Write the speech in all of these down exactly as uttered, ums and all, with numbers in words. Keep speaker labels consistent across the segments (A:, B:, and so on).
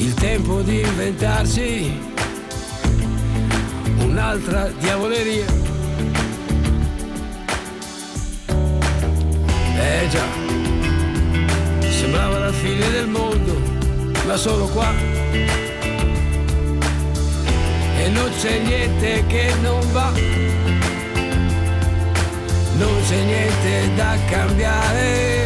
A: il tempo di inventarsi un'altra diavoleria. Eh già, sembrava la fine del mondo, ma solo qua. E non c'è niente che non va, non c'è niente da cambiare.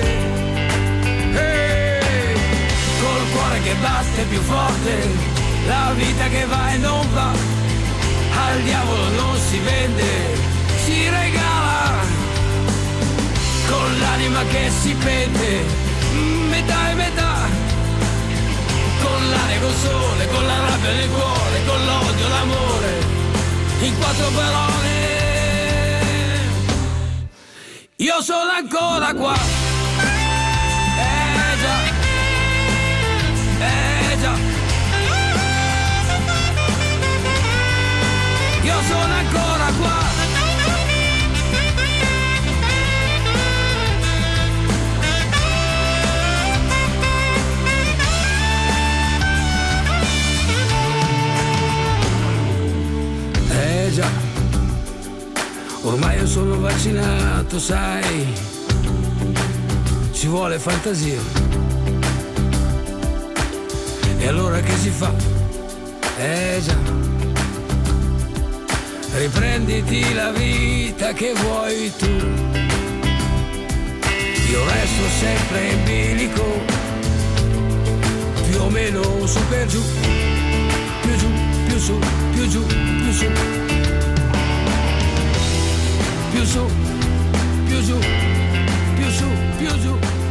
A: Hey! Col cuore che batte più forte, la vita che va e non va, al diavolo non si vende, si regala, con l'anima che si pende, metà e metà, con l'aria, col sole, con la rabbia nel cuore, con l'odio, l'amore, in quattro parole. Io sono ancora qua. Eh già, eh già. Io sono ancora qua. Eh già, ormai io sono vaccinato, sai, ci vuole fantasia. E allora che si fa? Eh già, riprenditi la vita che vuoi tu. Io resto sempre in bilico, più o meno su per giù, più giù, più su, più giù, più su, più su, più giù, più su, più giù.